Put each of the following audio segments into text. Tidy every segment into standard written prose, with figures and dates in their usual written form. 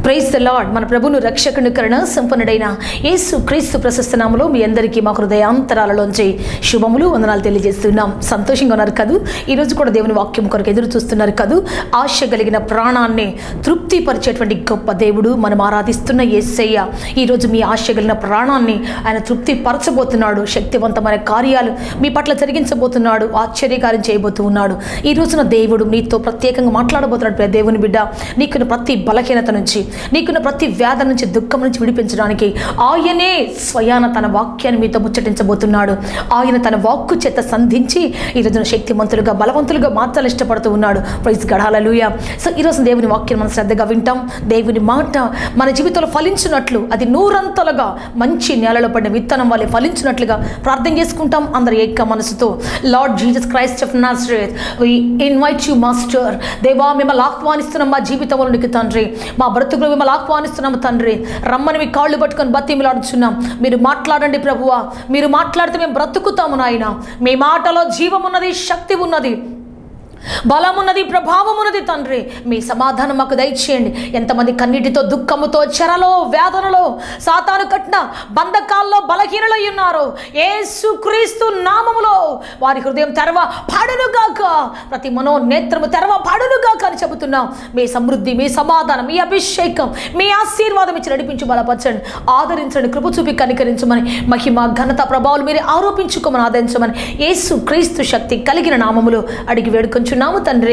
Praise the lord. మన ప్రభును రక్షకుని కరుణ సంపన్నుడైన యేసు క్రీస్తు ప్రశస్త నామములో మీ అందరికీ మా హృదయాంతరాలలోంచి శుభములు వందనాలు తెలియజేస్తున్నాం. సంతోషంగా ఉన్నారు కదూ? ఈరోజు కూడా దేవుని వాక్యం కొరకు ఎదురు చూస్తున్నారు కదూ? ఆశ కలిగిన ప్రాణాన్ని తృప్తిపరిచేటువంటి గొప్ప దేవుడు మనం ఆరాధిస్తున్న యేసయ్య ఈరోజు మీ ఆశ కలిగిన ప్రాణాన్ని ఆయన తృప్తిపరచబోతున్నాడు. శక్తివంతమైన కార్యాలు మీ పట్ల జరిగించబోతున్నాడు. ఆశ్చర్యకార్యం చేయబోతూ ఉన్నాడు. ఈ రోజున దేవుడు నీతో ప్రత్యేకంగా మాట్లాడబోతున్నాడు. దేవుని బిడ్డ, నీకున్న ప్రతి బలహీనత నుంచి, నీకున్న ప్రతి వ్యాధి నుంచి, దుఃఖం నుంచి విడిపించడానికి ఆయనే స్వయాన తన వాక్యాన్ని మీతో ముచ్చటించబోతున్నాడు. ఆయన తన వాక్కు చేత సంధించి ఈ రోజున శక్తిమంతులుగా, బలవంతులుగా మార్చాలని ఇష్టపడుతూ ఉన్నాడు. ప్రైజ్ గాడ్, హల్లెలూయా. సో ఈరోజు దేవుని వాక్యం మనం శ్రద్ధగా వింటాం. దేవుని మాట మన జీవితంలో ఫలించినట్లు, అది నూరంతలుగా మంచి నేలలో పడిన విత్తనం వల్లే ఫలించినట్లుగా ప్రార్థన చేసుకుంటాం. అందరు ఏక మనసుతో. Lord Jesus Christ of Nazareth, we invite you master. దేవా, మిమ్మల్ని ఆహ్వానిస్తున్నాం మా జీవితంలోనికి తండ్రి. మా బ్రతుకులు మిమ్మల్ని ఆహ్వానిస్తున్నాము తండ్రి. రమ్మని మీ కాళ్ళు పట్టుకొని బతిమలాడుచున్నాం. మీరు మాట్లాడండి ప్రభువా. మీరు మాట్లాడితే మేము బ్రతుకుతాము నాయన. మీ మాటలో జీవం ఉన్నది, శక్తి ఉన్నది, బలం ఉన్నది, ప్రభావం ఉన్నది తండ్రి. మీ సమాధానం మాకు దయచేయండి. ఎంతమంది కన్నీటితో, దుఃఖముతో, చెరలో, వేదనలో, సాతాను కట్టిన బంధకాల్లో బలహీనలై ఉన్నారో యేసుక్రీస్తు నామములో వారి హృదయం తెరవ పడునుగాక, ప్రతి మనోనేత్రము తెరవ పడునుగాక అని చెబుతున్నాం. మీ సమృద్ధి, మీ సమాధానం, మీ అభిషేకం, మీ ఆశీర్వాదం ఇచ్చి నడిపించి బలపరచండి, ఆదరించండి, కృప చూపి కనికరించమని, మహిమ ఘనత ప్రభావాలు మీరు ఆరోపించుకోమని, ఆదరించమని యేసుక్రీస్తు శక్తి కలిగిన నామములో అడిగి వేడుకొని నాము తండ్రి.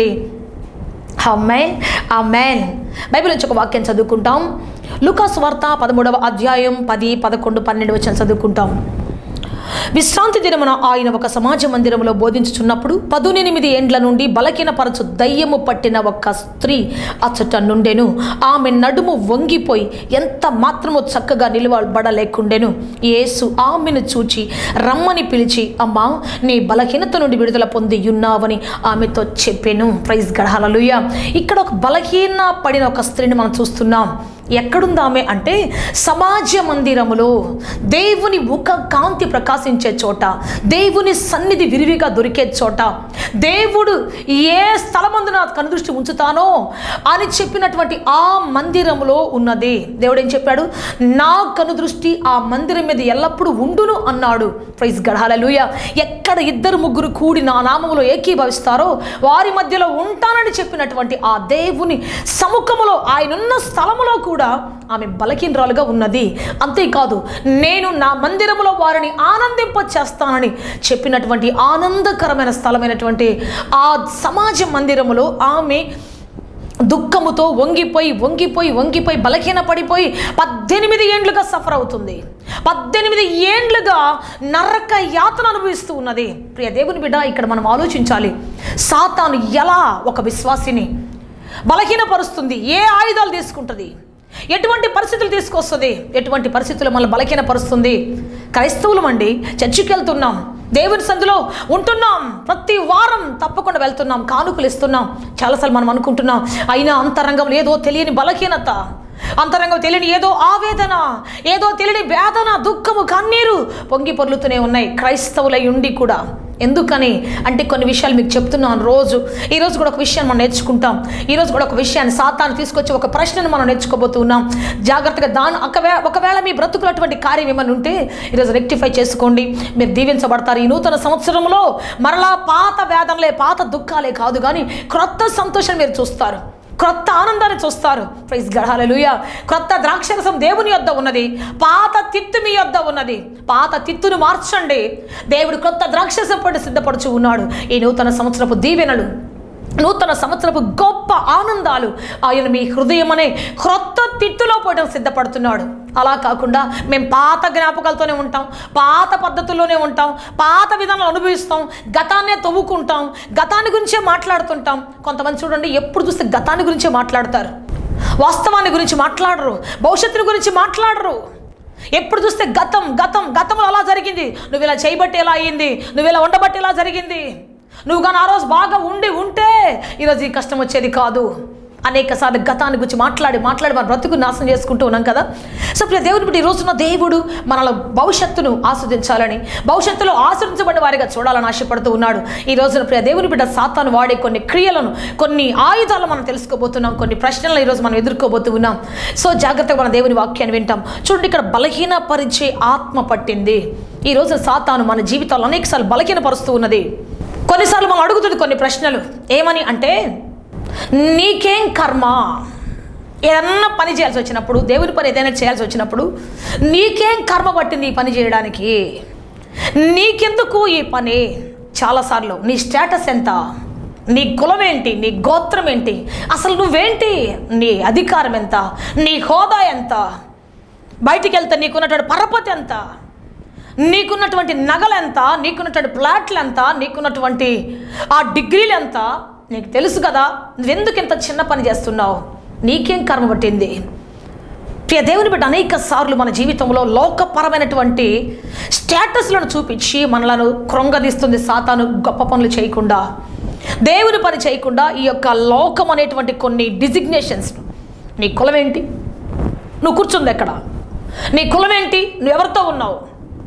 ఆమేన్, ఆమేన్. బైబిల్ నుంచి ఒక వాక్యం చదువుకుంటాం. లూకాసు వార్త 13వ అధ్యాయం 10, 11, 12 వచనాలు చదువుకుంటాం. విశ్రాంతి దినమున ఆయన ఒక సమాజ మందిరంలో బోధించుచున్నప్పుడు 18 ఏండ్ల నుండి బలహీనపరచు దయ్యము పట్టిన ఒక స్త్రీ అచ్చట నుండెను. ఆమె నడుము వంగిపోయి ఎంత మాత్రమో చక్కగా నిలబడలేకుండెను. యేసు ఆమెను చూచి రమ్మని పిలిచి, అమ్మా, నీ బలహీనత నుండి విడుదల పొంది ఉన్నావని ఆమెతో చెప్పెను. Praise God, hallelujah. ఇక్కడ ఒక బలహీన పడిన ఒక స్త్రీని మనం చూస్తున్నాం. ఎక్కడుంది ఆమె అంటే సమాజ మందిరములో, దేవుని ముఖ కాంతి ప్రకాశించే చోట, దేవుని సన్నిధి విరివిగా దొరికే చోట, దేవుడు ఏ స్థలమందున కనుదృష్టి ఉంచుతానో అని చెప్పినటువంటి ఆ మందిరములో ఉన్నది. దేవుడు ఏం చెప్పాడు? నా కనుదృష్టి ఆ మందిరం మీద ఎల్లప్పుడూ ఉండును అన్నాడు. Praise God, hallelujah. ఎక్కడ 2-3 కూడి నా నామములో ఏకీభవిస్తారో వారి మధ్యలో ఉంటానని చెప్పినటువంటి ఆ దేవుని సముఖములో, ఆయనున్న స్థలములో కూడా ఆమె బలహీనరాలుగా ఉన్నది. అంతేకాదు, నేను నా మందిరములో వారిని ఆనందింప చేస్తానని చెప్పినటువంటి ఆనందకరమైన స్థలమైనటువంటి ఆ సమాజ మందిరములో ఆమె దుఃఖముతో వంగిపోయి బలహీన పడిపోయి 18 ఏండ్లుగా సఫర్ అవుతుంది. 18 ఏండ్లుగా నరక యాతన అనుభవిస్తూ ఉన్నది. ప్రియ దేవుని బిడ్డ, ఇక్కడ మనం ఆలోచించాలి. సాతాను ఎలా ఒక విశ్వాసిని బలహీనపరుస్తుంది, ఏ ఆయుధాలు తీసుకుంటుంది, ఎటువంటి పరిస్థితులు తీసుకొస్తుంది, ఎటువంటి పరిస్థితులు మనల్ని బలహీనపరుస్తుంది. క్రైస్తవులం అండి, చర్చికి వెళ్తున్నాం, దేవుని సందులో ఉంటున్నాం, ప్రతి వారం తప్పకుండా వెళ్తున్నాం, కానుకలు ఇస్తున్నాం. చాలాసార్లు మనం అనుకుంటున్నాం, అయినా అంతరంగంలో ఏదో తెలియని బలహీనత, అంతరంగం తెలియని ఏదో ఆవేదన, ఏదో తెలియని వేదన, దుఃఖము, కన్నీరు పొంగి పొర్లుతూనే ఉన్నాయి క్రైస్తవులై ఉండి కూడా. ఎందుకని అంటే కొన్ని విషయాలు మీకు చెప్తున్నాను. ఈరోజు కూడా ఒక విషయాన్ని మనం నేర్చుకుంటాం. ఈరోజు కూడా ఒక విషయాన్ని సాతాను తీసుకొచ్చి ఒక ప్రశ్నను మనం నేర్చుకోబోతున్నాం. జాగ్రత్తగా ఒకవేళ మీ బ్రతుకులు అటువంటి కార్యం ఏమైనా ఉంటే ఈరోజు రెక్టిఫై చేసుకోండి. మీరు దీవించబడతారు. ఈ నూతన సంవత్సరంలో మరలా పాత వేదనలే, పాత దుఃఖాలే కాదు కానీ క్రొత్త సంతోషం మీరు చూస్తారు, క్రొత్త ఆనందాన్ని చూస్తారు. Praise God, hallelujah. క్రొత్త ద్రాక్షరసం దేవుని యొద్ద ఉన్నది, పాత తిత్తు మీ యొద్ద ఉన్నది. పాత తిత్తును మార్చండి. దేవుడు క్రొత్త ద్రాక్షరసం పడి సిద్ధపడుచు ఉన్నాడు. ఈ నూతన సంవత్సరపు దీవెనలు, నూతన సంవత్సరపు గొప్ప ఆనందాలు ఆయన మీ హృదయం అనే క్రొత్త తిత్తులో పోయడం సిద్ధపడుతున్నాడు. అలా కాకుండా మేము పాత జ్ఞాపకాలతోనే ఉంటాం, పాత పద్ధతుల్లోనే ఉంటాం, పాత విధానాలు అనుభవిస్తాం, గతాన్నే తవ్వుకుంటాం, గతాన్ని గురించే మాట్లాడుతుంటాం. కొంతమంది చూడండి, ఎప్పుడు చూస్తే గతాన్ని గురించే మాట్లాడతారు, వాస్తవాన్ని గురించి మాట్లాడరు, భవిష్యత్తుని గురించి మాట్లాడరు. ఎప్పుడు చూస్తే గతంలో అలా జరిగింది, నువ్వు ఇలా చేయబట్టి ఎలా అయ్యింది, నువ్వు ఇలా ఉండబట్టి ఎలా జరిగింది, నువ్వు కానీ ఆ రోజు బాగా ఉంటే ఈరోజు ఈ కష్టం వచ్చేది కాదు. అనేక సార్లు గతాన్ని గురించి మాట్లాడి మన బ్రతుకుని నాశనం చేసుకుంటూ ఉన్నాం కదా. సో ప్రియ దేవుని బిడ్డ, ఈ రోజున దేవుడు మనల భవిష్యత్తును ఆస్వాదించాలని, భవిష్యత్తులో ఆశ్రయించబడిన వారిగా చూడాలని ఆశపడుతూ ఉన్నాడు. ఈ రోజున ప్రియ దేవుని బిడ్డ, సాతాను వాడే కొన్ని క్రియలను, కొన్ని ఆయుధాలు మనం తెలుసుకోబోతున్నాం, కొన్ని ప్రశ్నలను ఈరోజు మనం ఎదుర్కోబోతూ ఉన్నాం. సో జాగ్రత్తగా మన దేవుని వాక్యాన్ని వింటాం. చూడండి, ఇక్కడ బలహీనపరిచే ఆత్మ పట్టింది. ఈ రోజు సాతాను మన జీవితాల్లో అనేకసార్లు బలహీనపరుస్తూ ఉన్నది. కొన్నిసార్లు మనం అడుగుతుంది కొన్ని ప్రశ్నలు, ఏమని అంటే, నీకేం కర్మ? ఏదన్నా పని చేయాల్సి వచ్చినప్పుడు, దేవుని పని ఏదైనా చేయాల్సి వచ్చినప్పుడు నీకేం కర్మ పట్టింది ఈ పని చేయడానికి? నీకెందుకు ఈ పని? చాలాసార్లు నీ స్టేటస్ ఎంత, నీ కులం ఏంటి, నీ గోత్రం ఏంటి, అసలు నువ్వేంటి, నీ అధికారం ఎంత, నీ హోదా ఎంత, బయటికి వెళ్తే నీకున్నటువంటి పరపతి ఎంత, నీకున్నటువంటి నగలు ఎంత, నీకున్నటువంటి ప్లాట్లు ఎంత, నీకున్నటువంటి ఆ డిగ్రీలు ఎంత, నీకు తెలుసు కదా. నువ్వెందుకు ఇంత చిన్న పని చేస్తున్నావు? నీకేం కర్మ పట్టింది? ప్రియ దేవుని బిడ్డ, అనేక సార్లు మన జీవితంలో లోకపరమైనటువంటి స్టేటస్లను చూపించి మనలను కృంగదీస్తుంది సాతాను. గొప్ప పనులు చేయకుండా, దేవుని పని చేయకుండా, ఈ యొక్క లోకం అనేటువంటి కొన్ని డిజిగ్నేషన్స్. నీ కులం ఏంటి, నువ్వు కూర్చుంది ఎక్కడ, నీ కులం ఏంటి, నువ్వెవరితో ఉన్నావు,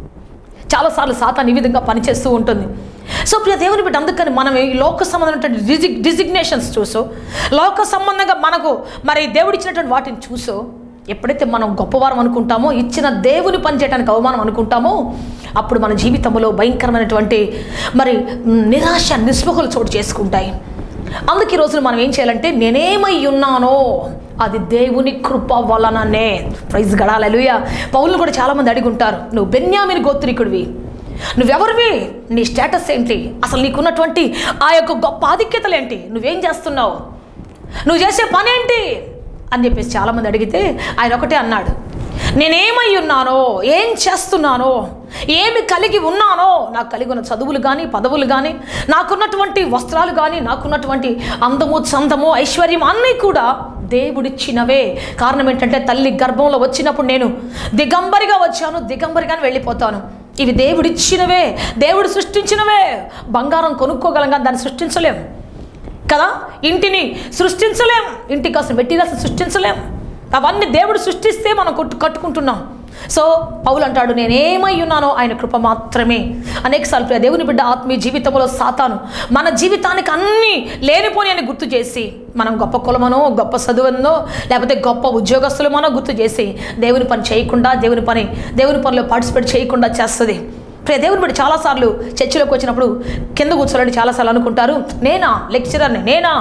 చాలాసార్లు సాతాను ఈ విధంగా పనిచేస్తూ ఉంటుంది. సో ప్రియ దేవుని బిడ్డ, అందుకని మనం ఈ లోక సంబంధమైనటువంటి డిజిగ్నేషన్స్ చూసో, లోక సంబంధంగా మనకు మరి దేవుడిచ్చినటువంటి వాటిని చూసో, ఎప్పుడైతే మనం గొప్పవారం అనుకుంటామో, ఇచ్చిన దేవుని పని చేయడానికి అవమానం అనుకుంటామో, అప్పుడు మన జీవితంలో భయంకరమైనటువంటి మరి నిరాశ, నిస్పృహలు చోటు చేసుకుంటాయి. అందుకే ఈ రోజున మనం ఏం చేయాలంటే, నేనేమై ఉన్నానో అది దేవుని కృప వలననే. Praise God, hallelujah. పౌలును కూడా చాలామంది అడిగి ఉంటారు, నువ్వు బెన్యామీను గోత్రికుడివి, నువ్వెవరివి, నీ స్టేటస్ ఏంటి, అసలు నీకున్నటువంటి ఆ యొక్క గొప్ప ఆధిక్యతలు ఏంటి, నువ్వేం చేస్తున్నావు, నువ్వు చేసే పని ఏంటి అని చెప్పేసి చాలామంది అడిగితే ఆయన ఒకటే అన్నాడు, నేనేమై ఉన్నానో, ఏం చేస్తున్నానో, ఏమి కలిగి ఉన్నానో, నాకు కలిగి ఉన్న చదువులు కానీ, పదవులు కానీ, నాకున్నటువంటి వస్త్రాలు కానీ, నాకున్నటువంటి అందము, చందము, ఐశ్వర్యం అన్నీ కూడా దేవుడిచ్చినవే. కారణం ఏంటంటే, తల్లి గర్భంలో వచ్చినప్పుడు నేను దిగంబరిగా వచ్చాను, దిగంబరిగానే వెళ్ళిపోతాను. ఇవి దేవుడిచ్చినవే, దేవుడు సృష్టించినవే. బంగారం కొనుక్కోగలం కానీ దాన్ని సృష్టించలేం కదా. ఇంటిని సృష్టించలేం, ఇంటికి అసలు మెటీరియల్స్ సృష్టించలేం. అవన్నీ దేవుడు సృష్టిస్తే మనం కట్టుకుంటున్నాం. సో పౌలు అంటాడు, నేనేమై ఉన్నానో ఆయన కృప మాత్రమే. అనేకసార్లు ప్రియ దేవుని బిడ్డ, ఆత్మీయ జీవితంలో సాతాను మన జీవితానికి అన్నీ లేనిపోని అని గుర్తు చేసి, మనం గొప్ప కులమనో, గొప్ప చదువునో, లేకపోతే గొప్ప ఉద్యోగస్తులమనో గుర్తు చేసి దేవుని పని చేయకుండా, దేవుని పనిలో పార్టిసిపేట్ చేయకుండా చేస్తుంది. ప్రియ దేవుని బిడ్డ, చాలాసార్లు చర్చిలోకి వచ్చినప్పుడు కింద కూర్చోవాలని చాలాసార్లు అనుకుంటారు, నేనా లెక్చరర్ని, నేనా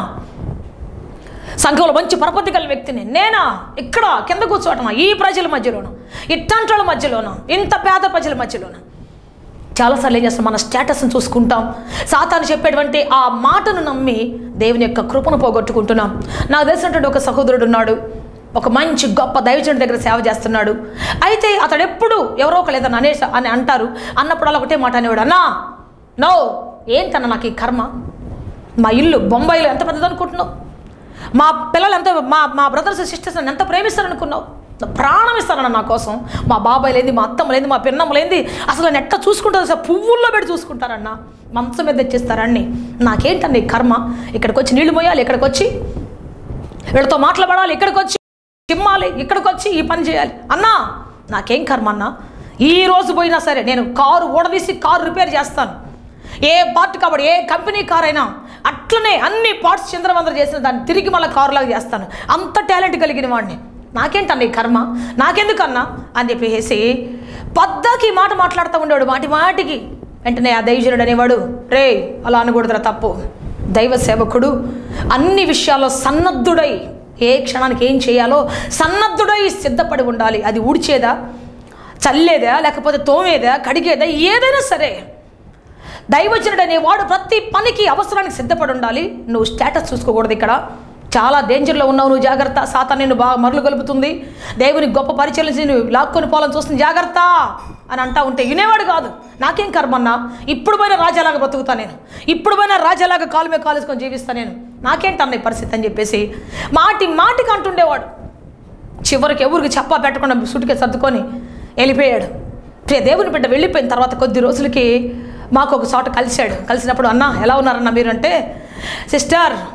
సంఘంలో మంచి పరపతి గల వ్యక్తిని, నేనా ఇక్కడ కింద కూర్చోవటమా, ఈ ప్రజల మధ్యలోనూ, ఇట్లాంటి వాళ్ళ మధ్యలోనూ, ఇంత పేద ప్రజల మధ్యలోనూ. చాలాసార్లు ఏం చేస్తాం, మన స్టేటస్ని చూసుకుంటాం. సాతాను చెప్పేటువంటి ఆ మాటను నమ్మి దేవుని యొక్క కృపను పోగొట్టుకుంటున్నాం. నాకు తెలిసినటువంటి ఒక సహోదరుడు ఉన్నాడు, ఒక మంచి గొప్ప దైవజనుడి దగ్గర సేవ చేస్తున్నాడు. అయితే అతడు ఎప్పుడు ఎవరో ఒకరు ఏదన్నా అని అంటారు, అన్నప్పుడు అలా ఒకటే మాట అనేవాడు, అన్నా నో ఏంటన్నా నాకు ఈ కర్మ, మా ఇల్లు బొంబాయిలో ఎంత పెద్దది అనుకుంటున్నావు, మా పిల్లలు ఎంత, మా బ్రదర్స్ సిస్టర్స్ ఎంత ప్రేమిస్తారనుకున్నావు, ప్రాణం ఇస్తారన్న నా కోసం. మా బాబాయ్ లేని, మా అత్తమ్మ లేని, మా పిన్నమ్మ లేని, అసలు నేను ఎట్లా చూసుకుంటారు, అసలు పువ్వుల్లో పెట్టి చూసుకుంటారన్న, మంచం మీద తెచ్చిస్తారని. నాకేంటండి కర్మ, ఇక్కడికి వచ్చి నీళ్లు మోయాలి, ఇక్కడికి వచ్చి వీళ్ళతో మాట్లాడాలి, ఇక్కడికి వచ్చి చిమ్మాలి, ఇక్కడికి వచ్చి ఈ పని చేయాలి. అన్నా నాకేం కర్మ అన్నా, ఈ రోజు పోయినా సరే నేను కారు ఊడదీసి కారు రిపేర్ చేస్తాను. ఏ పార్ట్ కాబట్టి, ఏ కంపెనీ కార్ అయినా అట్లనే అన్ని పార్ట్స్ చంద్రవందర చేసిన దాన్ని తిరిగి మళ్ళీ కారులాగా చేస్తాను. అంత టాలెంట్ కలిగిన వాడిని. నాకేంటన్నా ఈ కర్మ, నాకెందుకన్నా అని చెప్పేసి పద్దాకి మాట మాట్లాడుతూ ఉండేవాడు. మాటికి వెంటనే ఆ దైవజనుడు అనేవాడు, రే అలా అనకూడదురా, తప్పు. దైవ సేవకుడు అన్ని విషయాల్లో సన్నద్ధుడై, ఏ క్షణానికి ఏం చేయాలో సన్నద్ధుడై సిద్ధపడి ఉండాలి. అది ఊడ్చేదా, చల్లేదా, లేకపోతే తోమేదా, కడిగేదా, ఏదైనా సరే దైవజనుడు అనేవాడు ప్రతి పనికి అవసరానికి సిద్ధపడి ఉండాలి. నువ్వు స్టేటస్ చూసుకోకూడదు. ఇక్కడ చాలా డేంజర్లో ఉన్నావు, నువ్వు జాగ్రత్త. సాతాను నిన్ను బాగా మరలు కలుపుతుంది, దేవుని గొప్ప పరిచయం నువ్వు లాక్కొని పోవాలని చూస్తుంది, జాగ్రత్త అని అంటా ఉంటే వినేవాడు కాదు. నాకేం కర్మన్నా, ఇప్పుడు పోయిన రాజాలాగా బతుకుతా నేను, ఇప్పుడు పోయిన రాజాలాగా కాలు మీద కాలేసుకొని జీవిస్తా నేను, నాకేంటన్న ఈ పరిస్థితి అని చెప్పేసి మాటికి అంటుండేవాడు. చివరికి ఎవరికి చెప్పా పెట్టకుండా సుటికే సర్దుకొని వెళ్ళిపోయాడు. దేవుని బిడ్డ వెళ్ళిపోయిన తర్వాత కొద్ది రోజులకి మాకు ఒక చోట కలిసినప్పుడు, అన్న ఎలా ఉన్నారన్న మీరు అంటే, సిస్టర్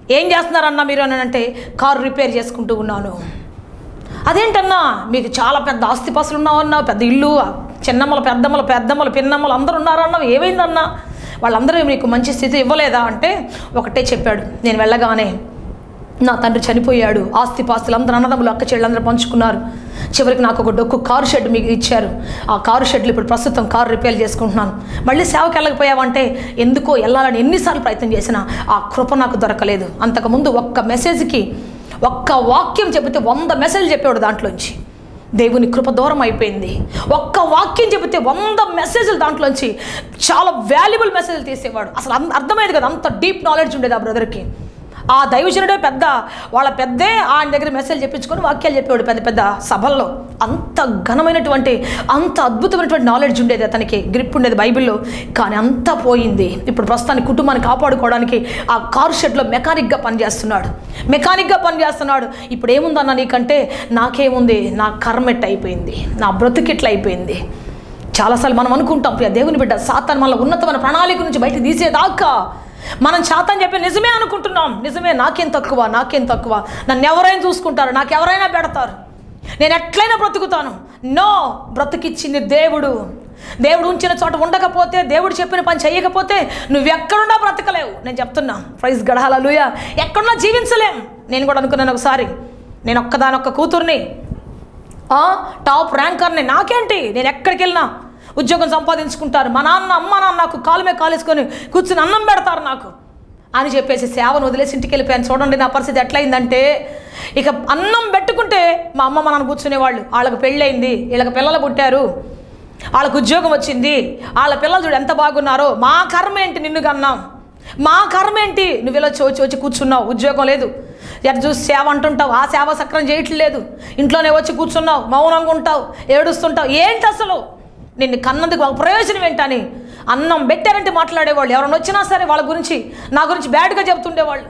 ఏం చేస్తున్నారన్నా మీరు అని అంటే, కారు రిపేర్ చేసుకుంటూ ఉన్నాను. అదేంటన్నా మీకు చాలా పెద్ద ఆస్తిపాస్తులు ఉన్నావన్నా, పెద్ద ఇల్లు, చిన్నమ్మలు పెద్దమ్మలు పిన్నమ్మలు అందరూ ఉన్నారన్నా, ఏమైందన్నా? వాళ్ళందరూ మీకు మంచి స్థితి ఇవ్వలేదా అంటే ఒకటే చెప్పాడు, నేను వెళ్ళగానే నా తండ్రి చనిపోయాడు, ఆస్తిపాస్తులు అందరూ అన్నదమ్ములు అక్క చెల్లెలందరూ పంచుకున్నారు, చివరికి నాకు ఒక డొక్కు కారు షెడ్ మీకు ఇచ్చారు. ఆ కారు షెడ్లు ఇప్పుడు ప్రస్తుతం కారు రిపేర్ చేసుకుంటున్నాను. మళ్ళీ సేవకి వెళ్ళకపోయావంటే ఎందుకో వెళ్ళాలని ఎన్నిసార్లు ప్రయత్నం చేసినా ఆ కృప నాకు దొరకలేదు. అంతకుముందు ఒక్క మెసేజ్కి ఒక్క వాక్యం చెబితే 100 మెసేజ్లు చెప్పేవాడు. దాంట్లోంచి దేవుని కృప దూరం అయిపోయింది. ఒక్క వాక్యం చెబితే 100 మెసేజ్లు దాంట్లోంచి చాలా వాల్యుబుల్ మెసేజ్లు తీసేవాడు. అసలు అర్థమయ్యేది కదా, అంత డీప్ నాలెడ్జ్ ఉండేది ఆ బ్రదర్కి. ఆ దైవజనుడే వాళ్ళ పెద్దే ఆయన దగ్గర మెసేజ్ చెప్పించుకొని వాక్యాలు చెప్పేవాడు పెద్ద సభల్లో. అంత ఘనమైనటువంటి, అంత అద్భుతమైనటువంటి నాలెడ్జ్ ఉండేది అతనికి, గ్రిప్ ఉండేది బైబిల్లో. కానీ అంతా పోయింది. ఇప్పుడు ప్రస్తుతానికి కుటుంబాన్ని కాపాడుకోవడానికి ఆ కారు షెడ్లో మెకానిక్గా పనిచేస్తున్నాడు. ఇప్పుడు ఏముందన్న నీకంటే, నాకేముంది, నా కర్మెట్ అయిపోయింది, నా బ్రతుకిట్లా అయిపోయింది. చాలాసార్లు మనం అనుకుంటాం, ప్రియ దేవుని బిడ్డ, సాతాను మన ఉన్నతమైన ప్రణాళిక నుంచి బయట తీసేదాకా మనం చాతని చెప్పి నిజమే అనుకుంటున్నాం. నిజమే, నాకేం తక్కువ, నన్ను ఎవరైనా చూసుకుంటారు, నాకు ఎవరైనా పెడతారు, నేను ఎట్లయినా బ్రతుకుతాను. నో, బ్రతికిచ్చింది దేవుడు. దేవుడు ఉంచిన చోట ఉండకపోతే, దేవుడు చెప్పిన పని చేయకపోతే నువ్వెక్కడున్నా బ్రతకలేవు. నేను చెప్తున్నా, ప్రైజ్ గాడ్, హల్లెలూయా. ఎక్కడున్నా జీవించలేం. నేను కూడా అనుకున్నాను ఒకసారి, నేను ఒక్కదానొక్క కూతుర్ని, టాప్ ర్యాంకర్ని, నాకేంటి, నేను ఎక్కడికి వెళ్ళినా ఉద్యోగం సంపాదించుకుంటారు, మా నాన్న అమ్మ నాన్న నాకు కాలు మీద కాలేసుకొని కూర్చుని అన్నం పెడతారు నాకు అని చెప్పేసి సేవను వదిలేసి ఇంటికి వెళ్ళిపోయాను. చూడండి నా పరిస్థితి ఎట్లయిందంటే, ఇక అన్నం పెట్టుకుంటే మా అమ్మ మా నాన్న కూర్చునేవాళ్ళు. వాళ్ళకి పెళ్ళయింది, వీళ్ళకి పిల్లలు పుట్టారు, వాళ్ళకు ఉద్యోగం వచ్చింది, వాళ్ళ పిల్లలు చూడు ఎంత బాగున్నారో. మా కర్మ ఏంటి నిన్ను కన్నాం, మా కర్మ ఏంటి నువ్వు ఇలా వచ్చి కూర్చున్నావు, ఉద్యోగం లేదు, ఎటు చూసి సేవ అంటుంటావు, ఆ సేవ సక్రం చేయట్లేదు, ఇంట్లోనే వచ్చి కూర్చున్నావు, మౌనంగా ఉంటావు, ఏడుస్తుంటావు, ఏంటి అసలు నిన్ను కన్నందుకు ఒక ప్రయోజనం ఏంటని అన్నం పెట్టారంటే మాట్లాడేవాళ్ళు. ఎవరైనా వచ్చినా సరే వాళ్ళ గురించి, నా గురించి బ్యాడ్గా చెప్తుండేవాళ్ళు.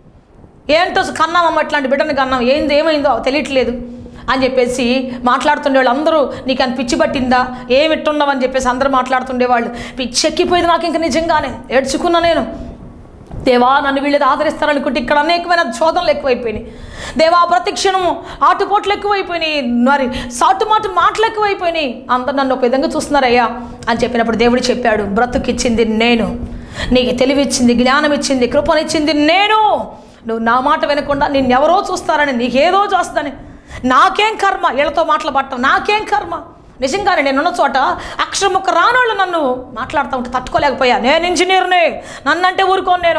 ఏంటో కన్నామమ్మ ఇట్లాంటి బిడ్డని కన్నాం, ఏమైందో తెలియట్లేదు అని చెప్పేసి మాట్లాడుతుండేవాళ్ళు. అందరూ నీకు అని పిచ్చి పట్టిందా, ఏమిట్టున్నావు అని చెప్పేసి అందరూ మాట్లాడుతుండేవాళ్ళు. పిచ్చి ఎక్కిపోయింది నాకు. ఇంకా నిజంగానే ఏడ్చుకున్నా నేను. దేవా, నన్ను వీళ్ళది ఆదరిస్తారనుకుంటే ఇక్కడ అనేకమైన శోధనలు ఎక్కువైపోయినాయి. దేవా, ప్రతిక్షణము ఆటుపోట్లు ఎక్కువైపోయినాయి, మరి సాటుమాటు మాటలు ఎక్కువైపోయినాయి, అందరు నన్ను ఒక విధంగా చూస్తున్నారయ్యా అని చెప్పినప్పుడు దేవుడు చెప్పాడు, బ్రతుకిచ్చింది నేను, నీకు తెలివిచ్చింది, జ్ఞానం ఇచ్చింది, కృపనిచ్చింది నేను. నువ్వు నా మాట వినకుండా నిన్నెవరో చూస్తారని, నీకేదో చూస్తుందని, నాకేం కర్మ, వీళ్ళతో మాటలు పట్టడం నాకేం కర్మ. నిజంగానే నేనున్న చోట అక్షరముక్క రానోళ్ళు నన్ను మాట్లాడుతూ ఉంటే తట్టుకోలేకపోయా. నేను ఇంజనీర్ని, నన్నంటే ఊరుకోను నేను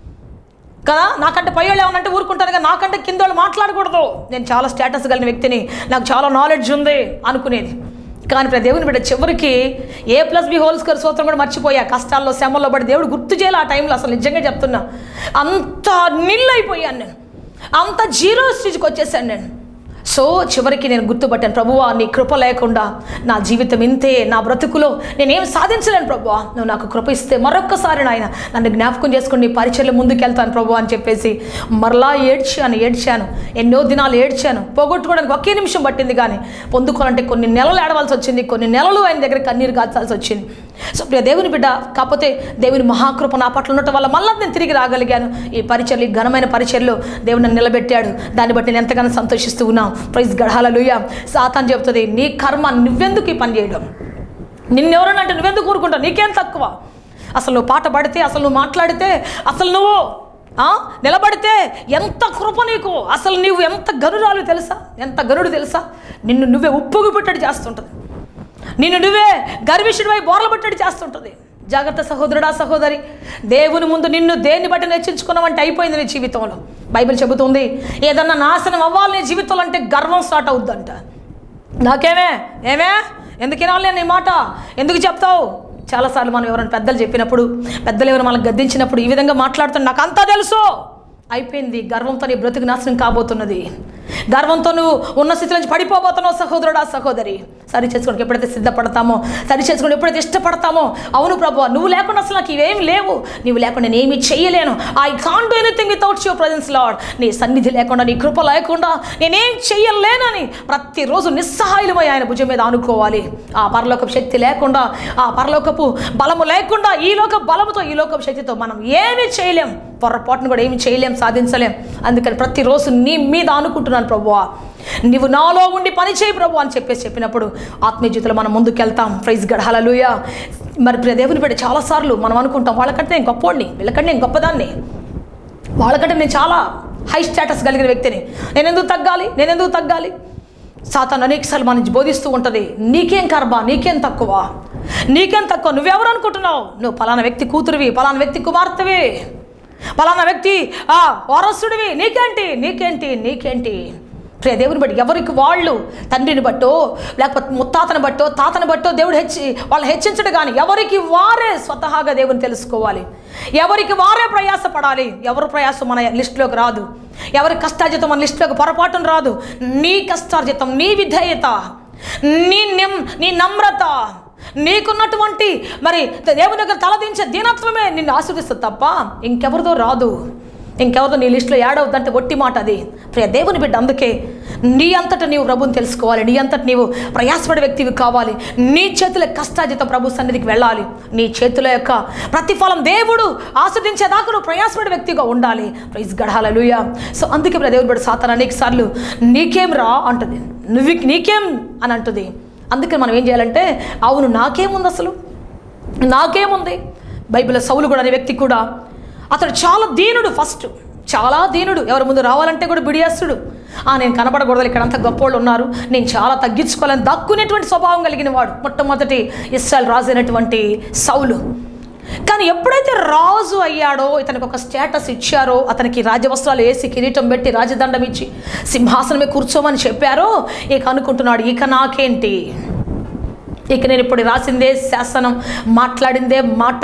కదా, నాకంటే పై వాళ్ళు ఏమన్నంటే ఊరుకుంటాను కదా, నాకంటే కింద వాళ్ళు మాట్లాడకూడదు, నేను చాలా స్టేటస్ కలిగిన వ్యక్తిని, నాకు చాలా నాలెడ్జ్ ఉంది అనుకునేది. కానీ దేవుని బిడ్డ చివరికి A+B² సూత్రం కూడా మర్చిపోయా. కష్టాల్లో శ్రమల్లో పడి దేవుడు గుర్తు చేయాలి ఆ టైంలో. అసలు నిజంగా చెప్తున్నా, అంత నిల్లైపోయాను నేను, అంత జీరో స్టేజ్కి వచ్చేసాను నేను. సో చివరికి నేను గుర్తుపట్టాను, ప్రభువా నీ కృప లేకుండా నా జీవితం ఇంతే, నా బ్రతుకులో నేనేం సాధించలేను ప్రభువా, నువ్వు నాకు కృప ఇస్తే మరొక్కసారి నాయన నన్ను జ్ఞాపకం చేసుకుని నీ పరిచయలో ముందుకెళ్తాను ప్రభువా అని చెప్పేసి మరలా ఏడ్చాను. ఎన్నో దినాలు ఏడ్చాను. పోగొట్టుకోవడానికి ఒకే నిమిషం పట్టింది, కానీ పొందుకోవాలంటే కొన్ని నెలలు ఏడవలసి వచ్చింది, కొన్ని నెలలు ఆయన దగ్గర కన్నీరు కాల్చాల్సి వచ్చింది. సో ప్రియ దేవుని బిడ్డ, కాకపోతే దేవుని మహాకృప నా పట్ల ఉండటం వల్ల మళ్ళీ నేను తిరిగి రాగలిగాను. ఈ పరిచర్లు, ఈ ఘనమైన పరిచర్లో దేవుడు నన్ను నిలబెట్టాడు. దాన్ని బట్టి నేను ఎంతగానో సంతోషిస్తూ ఉన్నాను. Praise God, hallelujah. సాతాను చెబుతుంది, నీ కర్మ, నువ్వెందుకు ఈ పని చేయడం, నిన్నెవరన్నా అంటే నువ్వెందుకు ఊరుకుంటావు, నీకేం తక్కువ, అసలు నువ్వు పాట పాడితే, అసలు నువ్వు మాట్లాడితే, అసలు నువ్వు నిలబడితే ఎంత కృప నీకు, అసలు నువ్వు ఎంత గనురాలు తెలుసా, ఎంత గనుడు తెలుసా, నిన్ను నువ్వే ఉప్పుగు పెట్టడి చేస్తుంటుంది, నిన్ను నువ్వే గర్విష్ఠుడివై బోర్ల పెట్టడి చేస్తుంటుంది. జాగ్రత్త సహోదరుడా, సహోదరి, దేవుని ముందు నిన్ను దేన్ని బట్టి హెచ్చించుకున్నావంటే అయిపోయింది నీ జీవితంలో. బైబిల్ చెబుతుంది, ఏదన్నా నాశనం అవ్వాలి నీ జీవితంలో అంటే గర్వం స్టార్ట్ అవుద్దంట. నాకేమే ఎందుకు వినాలి నీ మాట, ఎందుకు చెప్తావు? చాలాసార్లు మనం ఎవరైనా పెద్దలు చెప్పినప్పుడు, పెద్దలు ఎవరైనా మనకు గద్దించినప్పుడు ఈ విధంగా మాట్లాడుతున్నా, నాకు అంతా తెలుసు, అయిపోయింది. గర్వంతో నీ బ్రతుకు నాశనం కాబోతున్నది, గర్వంతో నువ్వు ఉన్న స్థితి నుంచి పడిపోబోతున్నావు సహోదరుడా, సహోదరి. సరి చేసుకోవడానికి ఎప్పుడైతే సిద్ధపడతామో, సరి చేసుకోవడానికి ఎప్పుడైతే ఇష్టపడతామో, అవును ప్రభువా నువ్వు లేకుండా అసలు నాకు ఇవేమి లేవు, నువ్వు లేకుండా నేను ఏమీ చేయలేను, I can't do anything without your presence lord, నీ సన్నిధి లేకుండా, నీ కృప లేకుండా నేనేం చెయ్యలేనని ప్రతిరోజు నిస్సహాయులమై ఆయన భుజం మీద ఆనుకోవాలి. ఆ పరలోకపు శక్తి లేకుండా, ఆ పరలోకపు బలము లేకుండా, ఈ లోక బలముతో, ఈ లోకపు శక్తితో మనం ఏమీ చేయలేం. పొరపాటును కూడా ఏమి చేయలేం, సాధించలేం. అందుకని ప్రతిరోజు నీ మీద అనుకుంటున్నాను ప్రభువా, నీవు నాలో ఉండి పని చేయి ప్రభు అని చెప్పినప్పుడు ఆత్మీయ జీవితంలో మనం ముందుకెళ్తాం. Praise God, hallelujah. మరి ప్రియ దేవుని బిడ్డ, చాలాసార్లు మనం అనుకుంటాం వాళ్ళకంటే నేను గొప్పోడిని, వీళ్ళకంటే నేను గొప్పదాన్ని, వాళ్ళకంటే నేను చాలా హై స్టేటస్ కలిగిన వ్యక్తిని, నేనెందుకు తగ్గాలి. సాతాను అనేకసార్లు మన నుంచి బోధిస్తూ ఉంటుంది, నీకేం కర్మ, నీకేం తక్కువ, నువ్వెవరు అనుకుంటున్నావు, నువ్వు పలానా వ్యక్తి కూతురువి, పలానా వ్యక్తి కుమార్తెవి, పలానా వ్యక్తి వారసుడివి, నీకేంటి. ప్రియ దేవుని బట్టి ఎవరికి వాళ్ళు తండ్రిని బట్టో లేకపోతే ముత్తాతను బట్టో తాతను బట్టో దేవుడు వాళ్ళని హెచ్చించడు. కానీ ఎవరికి వారే స్వతహాగా దేవుని తెలుసుకోవాలి, ఎవరికి వారే ప్రయాసపడాలి. ఎవరు ప్రయాసం మన లిస్టులోకి రాదు, ఎవరి కష్టార్జితం మన లిస్టులోకి పొరపాటును రాదు. నీ కష్టార్జితం, నీ విధేయత, నీ నమ్రత, నీకున్నటువంటి మరి దేవుని దగ్గర తలదించే దీనత్వమే నిన్ను ఆశీర్వదిస్తుంది తప్ప ఇంకెవరిదో రాదు. ఇంకెవరిదో నీ లిస్టులో యాడ్ అవుతుందంటే ఒట్టి మాట అది. ప్రియ దేవుని బిడ్డ, అందుకే నీ అంతటా నీవు ప్రభుని తెలుసుకోవాలి, నీ అంతటా నీవు ప్రయాసపడే వ్యక్తివి కావాలి. నీ చేతుల కష్టార్జితం ప్రభు సన్నిధికి వెళ్ళాలి. నీ చేతుల యొక్క ప్రతిఫలం దేవుడు ఆస్వాదించేదాకా నువ్వు ప్రయాసపడే వ్యక్తిగా ఉండాలి. ప్రైజ్ గాడ్, హల్లెలూయా. సో అందుకే ప్రియ దేవుని బిడ్డ, సాతాను అనేక సార్లు నీకేం రా అంటుంది, నీకేం అని అంటుంది. అందుకని మనం ఏం చేయాలంటే, అవును నాకేముంది, అసలు నాకేముంది. బైబిల్లో సౌలు కూడా అనే వ్యక్తి కూడా అతడు చాలా దీనుడు, చాలా దీనుడు, ఎవరి ముందు రావాలంటే కూడా బిడియేస్తుడు. నేను కనపడకూడదు, ఇక్కడ అంతా గొప్పోళ్ళు ఉన్నారు, నేను చాలా తగ్గించుకోవాలని దక్కునేటువంటి స్వభావం కలిగిన వాడు మొట్టమొదటి ఇశ్రాయేలు రాజు అయినటువంటి సౌలు. కానీ ఎప్పుడైతే రాజు అయ్యాడో, ఇతనికి ఒక స్టేటస్ ఇచ్చారో, అతనికి రాజవస్త్రాలు వేసి కిరీటం పెట్టి రాజదండం ఇచ్చి సింహాసనమే కూర్చోమని చెప్పారో, ఇక అనుకుంటున్నాడు, ఇక నాకేంటి, ఇక నేను ఇప్పుడు రాసిందే శాసనం, మాట్లాడిందే మాట,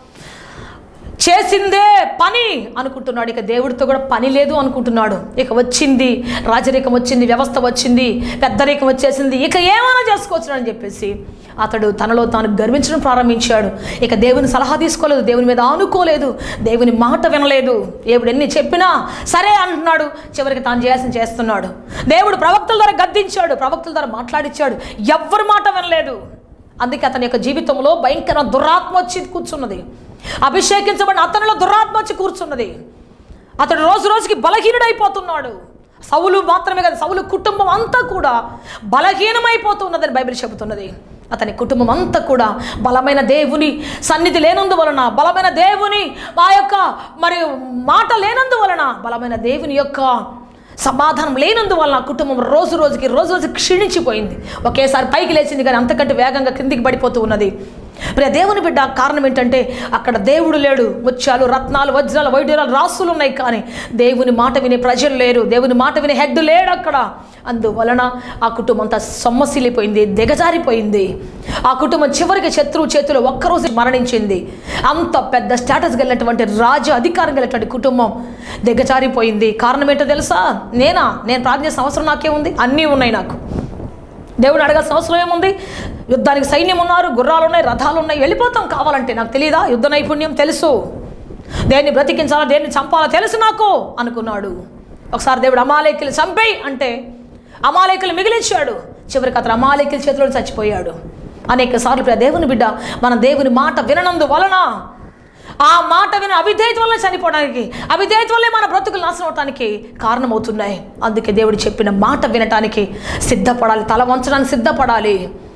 చేసిందే పని అనుకుంటున్నాడు. ఇక దేవుడితో కూడా పని లేదు అనుకుంటున్నాడు. ఇక వచ్చింది రాజరికం, వచ్చింది వ్యవస్థ, వచ్చింది పెద్దరికం వచ్చేసింది, ఇక ఏమైనా చేసుకోవచ్చు అని చెప్పేసి అతడు తనలో తాను గర్వించడం ప్రారంభించాడు. ఇక దేవుని సలహా తీసుకోలేదు, దేవుని మీద ఆనుకోలేదు, దేవుని మాట వినలేదు. దేవుడు ఎన్ని చెప్పినా సరే అంటున్నాడు, చివరికి తాను చేయాల్సింది చేస్తున్నాడు. దేవుడు ప్రవక్తల ద్వారా గద్దించాడు, ప్రవక్తల ద్వారా మాట్లాడించాడు, ఎవ్వరి మాట వినలేదు. అందుకే అతని యొక్క జీవితంలో భయంకర దురాత్మ వచ్చి కూర్చున్నది. అభిషేకించబడిన అతనిలో దురాత్మ వచ్చి కూర్చున్నది. అతడు రోజు రోజుకి బలహీనుడైపోతున్నాడు. సౌలు మాత్రమే కాదు, సౌలు కుటుంబం అంతా కూడా బలహీనమైపోతున్నదని బైబిల్ చెబుతున్నది. అతని కుటుంబం అంతా కూడా బలమైన దేవుని సన్నిధి లేనందువలన, బలమైన దేవుని ఆ యొక్క మరి మాట లేనందువలన, బలమైన దేవుని యొక్క సమాధానం లేనందువలన కుటుంబం రోజు రోజుకి క్షీణించిపోయింది. ఒకేసారి పైకి లేచింది కానీ అంతకంటే వేగంగా కిందికి పడిపోతూ ఉన్నది. ప్రియ దేవుని బిడ్డ, కారణం ఏంటంటే అక్కడ దేవుడు లేడు. ముత్యాలు, రత్నాలు, వజ్రాలు, వైడూర్యాలు, రాసులు ఉన్నాయి, కానీ దేవుని మాట వినే ప్రజలు లేరు, దేవుని మాట వినే హెడ్ లేడు అక్కడ. అందువలన ఆ కుటుంబం అంతా సొమ్మసిల్లిపోయింది, దిగజారిపోయింది. ఆ కుటుంబం చివరికి శత్రువు చేతిలో ఒక్కరోజు మరణించింది. అంత పెద్ద స్టేటస్ కలిగినటువంటి రాజు అధికారం కలిగినటువంటి కుటుంబం దిగజారిపోయింది. కారణం ఏంటో తెలుసా? నేను ప్రార్థన చేసిన అవసరం నాకేముంది? అన్నీ ఉన్నాయి నాకు. దేవుడు అడగాల్సిన అవసరం ఏముంది? యుద్ధానికి సైన్యం ఉన్నారు, గుర్రాలు ఉన్నాయి, రథాలు ఉన్నాయి, వెళ్ళిపోతాం కావాలంటే. నాకు తెలియదా? యుద్ధ నైపుణ్యం తెలుసు, దేన్ని బ్రతికించాలా, దేన్ని చంపాలా తెలుసు నాకు అనుకున్నాడు. ఒకసారి దేవుడు అమాలేకులు చంపేయి అంటే అమాలేకులు మిగిలించాడు. చివరికి అతను అమాలేకుల చేతిలో చచ్చిపోయాడు. అనేక సార్లు దేవుని బిడ్డ, మన దేవుని మాట విననందు వలన, ఆ మాట విన అవిధేయత వల్ల చనిపోవడానికి, అవిధేయత వల్లే మన బ్రతుకులు నాశనం అవడానికి కారణమవుతున్నాయి. అందుకే దేవుడు చెప్పిన మాట వినటానికి సిద్ధపడాలి, తల వంచడానికి సిద్ధపడాలి.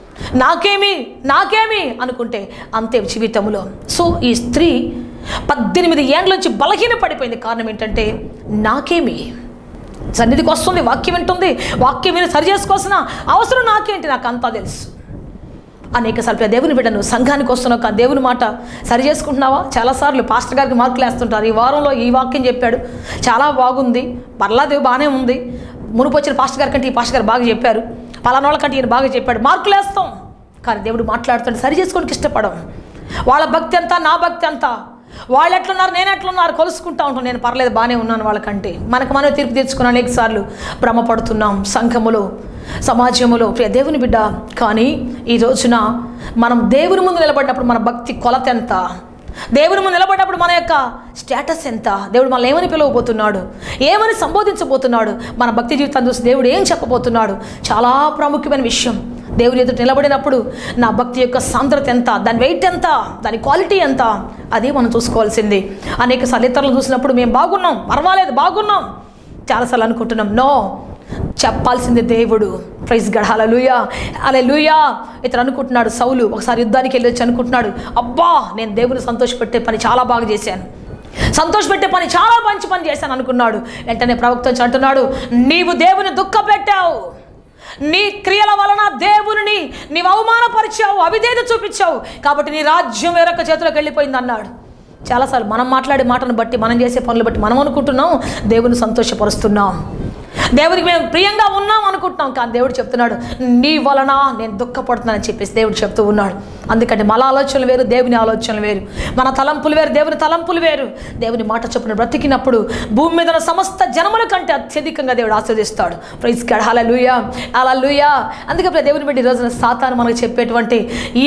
నాకేమి అనుకుంటే అంతే జీవితంలో. సో ఈ స్త్రీ 18 ఏళ్ళ నుంచి బలహీన పడిపోయింది. కారణం ఏంటంటే నాకేమి, సన్నిధికి వస్తుంది, వాక్యం వింటుంది, వాక్యం విని సరి చేసుకోవాల్సిన అవసరం నాకేంటి, నాకు అంతా తెలుసు. అనేక సార్లు దేవుని బిడ్డను సంఘానికి వస్తున్నావు, దేవుని మాట సరి చేసుకుంటున్నావా? చాలాసార్లు పాస్టర్ గారికి మార్కులు వేస్తుంటారు. ఈ వారంలో ఈ వాక్యం చెప్పాడు, చాలా బాగుంది, పర్లేదు బాగానే ఉంది, మునుపు వచ్చిన పాస్టర్ గారి కంటే ఈ పాస్టర్ గారు బాగా చెప్పారు, పలానా వాళ్ళ కంటే ఈయన బాగా చెప్పాడు, మార్కులు వేస్తాం. కానీ దేవుడు మాట్లాడుతాడు, సరి చేసుకోవడానికి ఇష్టపడం. వాళ్ళ భక్తి అంతా, నా భక్తి అంతా, వాళ్ళు ఎట్లున్నారు, నేను ఎట్లున్నారు కొలుసుకుంటా ఉంటాం. నేను పర్లేదు బాగానే ఉన్నాను వాళ్ళకంటే. మనమే తీర్పు తెచ్చుకున్నాం. అనేక సార్లు భ్రమపడుతున్నాం సంఘములో, సమాజంలో. ప్రియ దేవుని బిడ్డ, కానీ ఈ రోజున మనం దేవుని ముందు నిలబడినప్పుడు మన భక్తి కొలత ఎంత, దేవుని ముందు నిలబడినప్పుడు మన యొక్క స్టేటస్ ఎంత, దేవుడు మనల్ని ఏమని పిలవబోతున్నాడు, ఏమని సంబోధించబోతున్నాడు, మన భక్తి జీవితాన్ని చూసి దేవుడు ఏం చెప్పబోతున్నాడు, చాలా ప్రాముఖ్యమైన విషయం. దేవుని ఎదుట నిలబడినప్పుడు నా భక్తి యొక్క సాంద్రత ఎంత, దాని వెయిట్ ఎంత, దాని క్వాలిటీ ఎంత, అది మనం చూసుకోవాల్సింది. అనేక సార్లు ఇతరులు చూసినప్పుడు మేము బాగున్నాం, పర్వాలేదు, బాగున్నాం చాలాసార్లు అనుకుంటున్నాం. నో, చెప్పాల్సింది దేవుడు. Praise God, hallelujah, hallelujah. ఇతను అనుకుంటున్నాడు, సౌలు ఒకసారి యుద్ధానికి వెళ్ళి వచ్చి అనుకుంటున్నాడు, అబ్బా నేను దేవుని సంతోషపెట్టే పని చాలా బాగా చేశాను, సంతోషపెట్టే పని చాలా మంచి పని చేశాను అనుకున్నాడు. వెంటనే ప్రవక్త వచ్చి అంటున్నాడు, నీవు దేవుని దుఃఖపెట్టావు, నీ క్రియల వలన దేవుని నీవు అవమానపరిచావు, అవిధేయత చూపించావు, కాబట్టి నీ రాజ్యం వేరొక చేతిలోకి వెళ్ళిపోయింది అన్నాడు. చాలాసార్లు మనం మాట్లాడే మాటను బట్టి, మనం చేసే పనులు బట్టి మనం అనుకుంటున్నాం దేవుని సంతోషపరుస్తున్నాం, దేవునికి మేము ప్రియంగా ఉన్నాం అనుకుంటున్నాం. కానీ దేవుడు చెప్తున్నాడు, నీ వలన నేను దుఃఖపడుతున్నానని చెప్పేసి దేవుడు చెప్తూ ఉన్నాడు. అందుకంటే మన ఆలోచనలు వేరు, దేవుని ఆలోచనలు వేరు, మన తలంపులు వేరు, దేవుని తలంపులు వేరు. దేవుని మాట చొప్పున బ్రతికినప్పుడు భూమి మీద సమస్త జనముల కంటే అత్యధికంగా దేవుడు ఆశీర్వదిస్తాడు. Praise God, hallelujah, hallelujah. అందుకే దేవుని బట్టి ఈ రోజున సాతాను మనకు చెప్పేటువంటి ఈ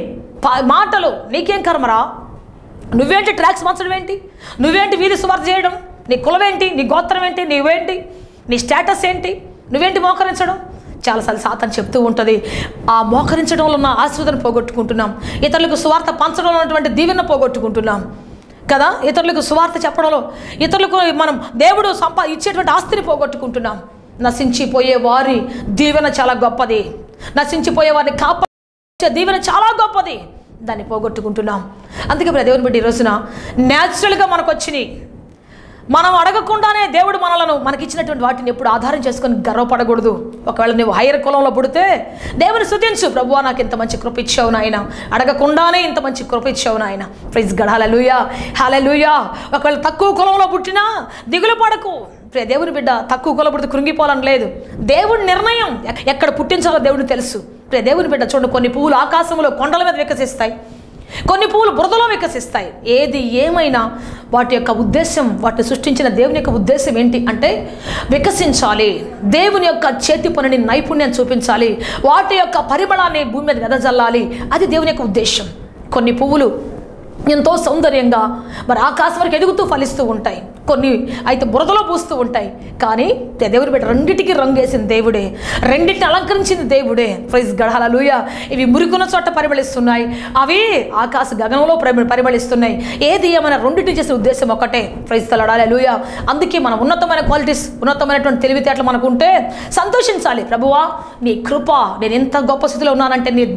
మాటలు, నీకేం కర్మరా, నువ్వేంటి ట్రాక్స్ మార్చడం ఏంటి, నువ్వేంటి వీధి సువార్త చేయడం, నీ కులం ఏంటి, నీ గోత్రం ఏంటి, నీవేంటి, నీ స్టేటస్ ఏంటి, నువ్వేంటి మోకరించడం. చాలాసార్లు సాతాను చెప్తూ ఉంటుంది. ఆ మోకరించడంలో ఉన్న ఆశీర్వాదాన్ని పోగొట్టుకుంటున్నాం, ఇతరులకు సువార్త పంచడంలో ఉన్నటువంటి దీవెన పోగొట్టుకుంటున్నాం కదా, ఇతరులకు సువార్త చెప్పడంలో, ఇతరులకు మనం దేవుడు ఇచ్చేటువంటి ఆస్తిని పోగొట్టుకుంటున్నాం. నశించిపోయే వారి దీవెన చాలా గొప్పది, నశించిపోయే వారిని కాపాడే దీవెన చాలా గొప్పది, దాన్ని పోగొట్టుకుంటున్నాం. అందుకే దేవుని బట్టి ఈ రోజున న్యాచురల్గా మనకు వచ్చినాయి, మనం అడగకుండానే దేవుడు మనకిచ్చినటువంటి వాటిని ఎప్పుడు ఆధారం చేసుకొని గర్వపడకూడదు. ఒకవేళ నువ్వు హైయర్ కులంలో పుడితే దేవుని స్తుతించు, ప్రభువా నాకు ఇంత మంచి కృప ఇచ్చావు నాయన, అడగకుండానే ఇంత మంచి కృప ఇచ్చావు నాయన. Praise God, hallelujah, hallelujah. ఒకవేళ తక్కువ కులంలో పుట్టినా దిగులు పడకు. దేవుని బిడ్డ తక్కువ కులం పుడితే కృంగిపోవాలని లేదు, దేవుడి నిర్ణయం ఎక్కడ పుట్టించాలో దేవుడికి తెలుసు. దేవుని బిడ్డ చూడండి, కొన్ని పువ్వులు ఆకాశంలో కొండల మీద వికసిస్తాయి, కొన్ని పువ్వులు బురదలో వికసిస్తాయి. ఏది ఏమైనా వాటి యొక్క ఉద్దేశం, వాటిని సృష్టించిన దేవుని యొక్క ఉద్దేశం ఏంటి అంటే వికసించాలి, దేవుని యొక్క చేతి పనిని నైపుణ్యాన్ని చూపించాలి, వాటి యొక్క పరిమళాన్ని భూమి మీద వెదజల్లాలి, అది దేవుని యొక్క ఉద్దేశం. కొన్ని పువ్వులు ఎంతో సౌందర్యంగా మరి ఆకాశం వరకు ఎదుగుతూ ఫలిస్తూ ఉంటాయి, కొన్ని అయితే బురదలో పూస్తూ ఉంటాయి. కానీ దేవుని బిడ్డ రెండింటికి రంగేసిన దేవుడే, రెండింటిని అలంకరించిన దేవుడే. Praise God, hallelujah. ఇవి మురికున్న చోట పరిమళిస్తున్నాయి, అవి ఆకాశ గగనంలో పరిమళిస్తున్నాయి. ఏది ఏమైనా రెండింటిని చేసే ఉద్దేశం ఒకటే. Praise the lord, hallelujah. అందుకే మనం ఉన్నతమైన క్వాలిటీస్, ఉన్నతమైనటువంటి తెలివితేటలు మనకు ఉంటే సంతోషించాలి. ప్రభువా నీ కృప, నేను ఎంత గొప్ప స్థితిలో ఉన్నానంటే నీ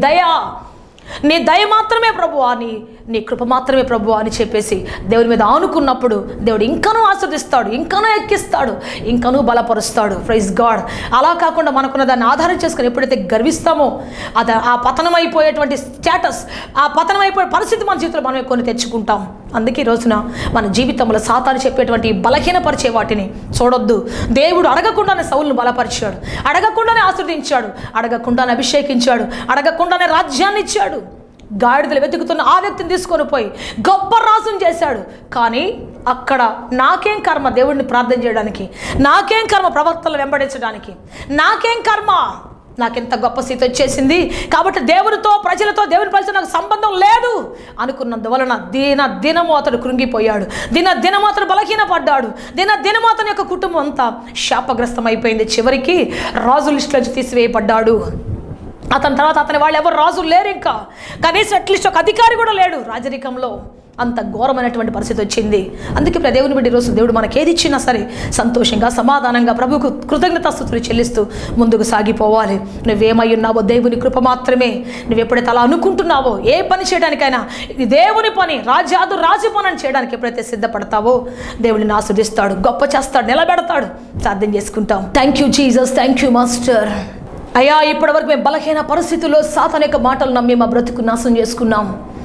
దయ మాత్రమే ప్రభువా, నీ కృప మాత్రమే ప్రభువా అని చెప్పేసి దేవుని మీద ఆనుకున్నప్పుడు దేవుడు ఇంకనూ ఆశీర్వదిస్తాడు, ఇంకనూ ఎక్కిస్తాడు, ఇంకనూ బలపరుస్తాడు. Praise God. అలా కాకుండా మనకున్న దాన్ని ఆధారం చేసుకుని ఎప్పుడైతే గర్విస్తామో అది ఆ పతనమైపోయేటువంటి స్టేటస్, ఆ పతనమైపోయే పరిస్థితి మన జీవితంలో మనమే కొని తెచ్చుకుంటాం. అందుకే ఈ రోజున మన జీవితంలో సాతాను చెప్పేటువంటి బలహీనపరిచే వాటిని చూడొద్దు. దేవుడు అడగకుండానే సౌలును బలపరిచాడు, అడగకుండానే ఆశీర్వదించాడు, అడగకుండానే అభిషేకించాడు, అడగకుండానే రాజ్యాన్ని ఇచ్చాడు. గాడిదలు వెతుకుతున్న ఆ వ్యక్తిని తీసుకొని పోయి గొప్ప రాజుని చేశాడు. కానీ అక్కడ నాకేం కర్మ దేవుడిని ప్రార్థన చేయడానికి, నాకేం కర్మ ప్రవక్తలు వెంబడించడానికి, నాకేం కర్మ, నాకెంత గొప్ప స్థితి వచ్చేసింది కాబట్టి దేవునితో ప్రజలతో దేవుని ప్రజలతో నాకు సంబంధం లేదు అనుకున్నందువలన దినము అతడు కృంగిపోయాడు, దినము అతడు బలహీనపడ్డాడు, దినము అతని యొక్క కుటుంబం అంతా శాపగ్రస్తం అయిపోయింది. చివరికి రాజు లిస్టులోంచి తీసివేయబడ్డాడు. అతని తర్వాత అతని వాళ్ళు ఎవరు రాజులు లేరు, ఇంకా కనీసం అట్లీస్ట్ ఒక అధికారి కూడా లేడు రాజరికంలో. అంత ఘోరమైనటువంటి పరిస్థితి వచ్చింది. అందుకే దేవుని బిడ్డ రోజు దేవుడు మనకి ఏది ఇచ్చినా సరే సంతోషంగా సమాధానంగా ప్రభువుకు కృతజ్ఞతాస్తుతులు చెల్లిస్తూ ముందుకు సాగిపోవాలి. నువ్వేమై ఉన్నావో దేవుని కృప మాత్రమే. నువ్వు ఎప్పుడైతే అలా అనుకుంటున్నావో ఏ పని చేయడానికైనా ఇది దేవుని పని, రాజు పని చేయడానికి ఎప్పుడైతే సిద్ధపడతావో దేవుడిని ఆశీర్వదిస్తాడు, గొప్ప చేస్తాడు, నిలబెడతాడు. ప్రార్థన చేసుకుంటాం. Thank you Jesus, thank you master. అయ్యా ఇప్పటి వరకు మేము బలహీన పరిస్థితుల్లో సాతాను యొక్క మాటలు నమ్మి మా బ్రతుకు నాశనం చేసుకున్నాం.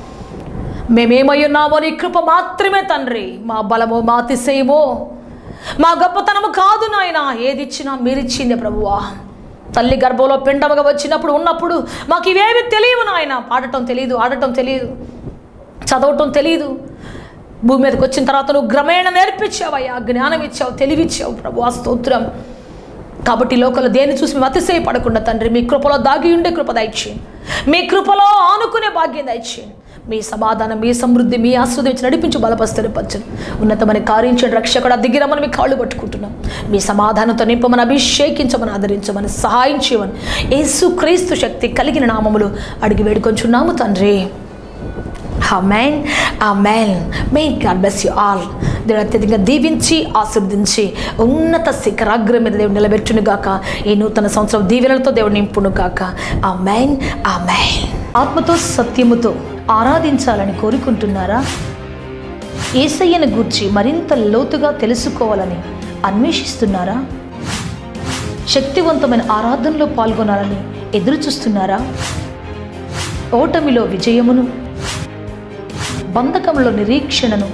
మేమేమై ఉన్నామో నీ కృప మాత్రమే తండ్రి. మా బలమో మా అతిశయమో మా గొప్పతనము కాదు నాయన, ఏది ఇచ్చినా మీరిచ్చిందే ప్రభువా. తల్లి గర్భంలో పిండముగా వచ్చినప్పుడు ఉన్నప్పుడు మాకు ఇవేమి తెలియవు నాయన. పాడటం తెలియదు, ఆడటం తెలియదు, చదవటం తెలియదు. భూమి మీదకి వచ్చిన తర్వాత నువ్వు క్రమేణ నేర్పించావయ్యా, జ్ఞానం ఇచ్చావు, తెలివిచ్చావు ప్రభువా, స్తోత్రం. కాబట్టి లోకంలో దేన్ని చూసి మేము అతిశయపడకుండా తండ్రి మీ కృపలో దాగి ఉండే కృప దయచేయండి, మీ కృపలో ఆనుకునే భాగ్యం దయచేయండి. మీ సమాధానం, మీ సమృద్ధి, మీ ఆస్వాదించి నడిపించి బలపరుపరచను. ఉన్నతమైన కార్యించండి రక్షకుడు, దిగిరమని మీ కాళ్ళు పట్టుకుంటున్నాం. మీ సమాధానంతో నింపమని, అభిషేకించమని, ఆదరించమని, సహాయం చేయమని యేసుక్రీస్తు శక్తి కలిగిన నామములో అడిగి వేడుకొంచున్నాము తండ్రి. Amen, amen. May God bless you all. దేవుడు అత్యధికంగా దీవించి ఆశీర్వదించి ఉన్నత శిఖరాగ్రం మీద దేవుడు నిలబెట్టును గాక. ఈ నూతన సంవత్సరం దీవెనలతో దేవుడు నింపును గాక. ఆమేన్, ఆమేన్. ఆత్మతో సత్యముతో ఆరాధించాలని కోరుకుంటున్నారా? యేసయ్యను గూర్చి మరింత లోతుగా తెలుసుకోవాలని అన్వేషిస్తున్నారా? శక్తివంతమైన ఆరాధనలో పాల్గొనాలని ఎదురు చూస్తున్నారా? ఓటమిలో విజయమును, బంధకంలో నిరీక్షణను,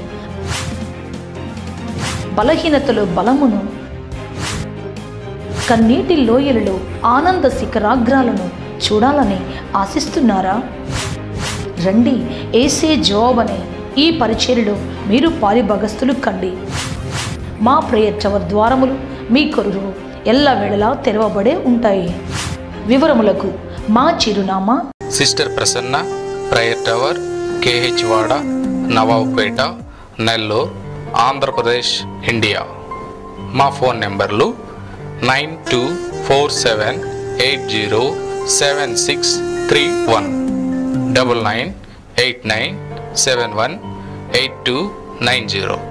బలహీనతలో బలమును, కన్నీటి లోయలలో ఆనంద శిఖరాగ్రాలను చూడాలని ఆశిస్తున్నారా? రండి, యేసే జవాబనే ఈ పరిచర్యలో మీరు పాలిభాగస్తులు కండి. మా ప్రేయర్ టవర్ ద్వారములు మీ కొరకు ఎల్లవేళలా తెరవబడే ఉంటాయి. వివరములకు మా చిరునామా sister Prasanna, prayer tower, KH Wada, Nawabpet, Nellore, Andhra Pradesh, India. మా ఫోన్ నెంబర్లు 9247807631, 9989718290.